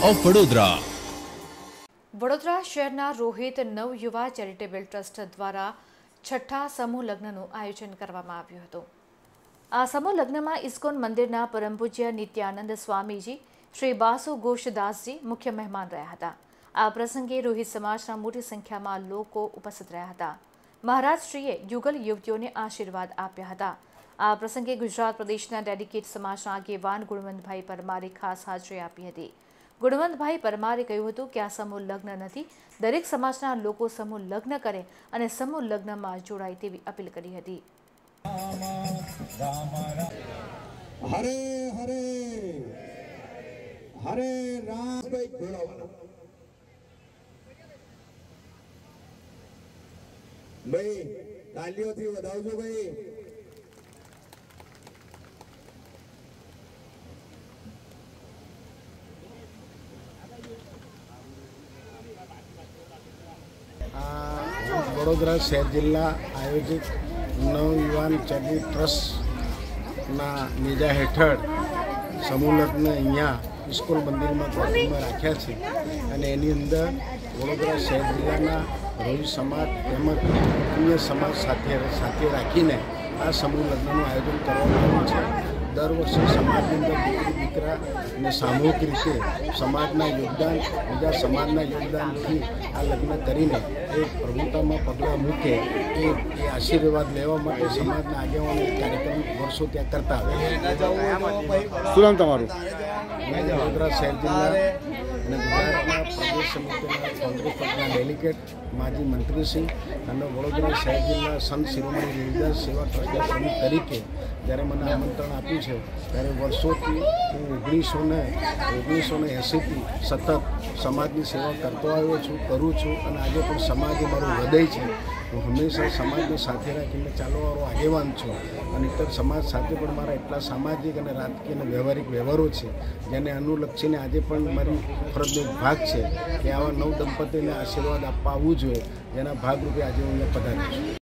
Of Vadodara. Vadodara શહેરના Rohit નવયુવા charitable trust દ્વારા છઠ્ઠા સમૂહ લગ્નનું આયોજન કરવામાં આવ્યું હતું। આ સમૂહ લગ્નમાં ઇસ્કોન મંદિરના પરમ પૂજ્ય નિત્યાનંદ સ્વામીજી, શ્રી બાસુ ઘોષદાસજી મુખ્ય મહેમાન રહ્યા હતા। આ પ્રસંગે રોહિત સમાજના મોટી સંખ્યામાં લોકો ઉપસ્થિત રહ્યા હતા। મહારાજશ્રીએ યુગલ યુવતીઓને આશીર્વાદ આપ્યા હતા। આ પ્રસંગે ગુજરાત પ્રદેશના ડેડિકેટ સમાજના આગેવાન ગુણવંતભાઈ પરમારે ખાસ હાજરી આપી હતી। ગુણવંતભાઈ પરમારે કહ્યું હતું કે આ સમૂહ લગ્ન નથી, દરેક સમાજના લોકો સમૂહ લગ્ન કરે અને સમૂહ લગ્નમાં જોડાય તેવી અપીલ કરી હતી। હરે હરે હરે રામ ભાઈ ઘોડાવાલા ભાઈ તાલીઓથી વધાવજો ભાઈ। वडोदरा शहर जिला आयोजित नवयुवान चैरिटेबल ट्रस्टना नेजा हेठળ समूह लग्न અહીંયા ઇસ્કોન મંદિરમાં ગોઠવવામાં રાખ્યા છે અને એની અંદર વડોદરા શહેર જિલ્લાના રોહિત સમાજ તેમજ અન્ય સમાજ સાથે રાખીને આ સમૂહ લગ્નનું આયોજન કરવામાં આવ્યું છે। દર વર્ષે સમાજની અંદર દીકરી દીકરા અને સામૂહિક રીતે સમાજના યોગદાન બીજા સમાજના યોગદાનથી આ લગ્ન કરીને એક પ્રભુતામાં પગલાં મૂકે એ આશીર્વાદ લેવા માટે સમાજના આગેવાનો કાર્યક્રમ વર્ષો ત્યાં કરતા આવે। શું નામ તમારું? વડોદરા શહેર જિલ્લા અને ગુજરાતના પ્રદેશ સમિતિના કોંગ્રેસ પક્ષના ડેલિગેટ માજી મંત્રીશ્રી અને વડોદરા શહેર જિલ્લા સંત શિરોમણી ગુરુદાસ સેવા ટ્રસ્ટના પ્રમુખ તરીકે જ્યારે મને આમંત્રણ આપ્યું છે ત્યારે વર્ષોથી હું 1980થી સતત સમાજની સેવા કરતો આવ્યો છું, કરું છું અને આજે પણ સમાજ એ મારું હૃદય છે। હું હંમેશા સમાજને સાથે રાખીને ચાલવાવાળો આગેવાન છું અને ઇતર સમાજ સાથે પણ મારા એટલા સામાજિક અને રાજકીય અને વ્યવહારિક વ્યવહારો છે જેને અનુલક્ષીને આજે પણ મારી ફરજનો એક ભાગ છે કે આવા નવ દંપતીને આશીર્વાદ આપવા આવવું જોઈએ, જેના ભાગરૂપે આજે હું અહીંયા પધાર્યો છું।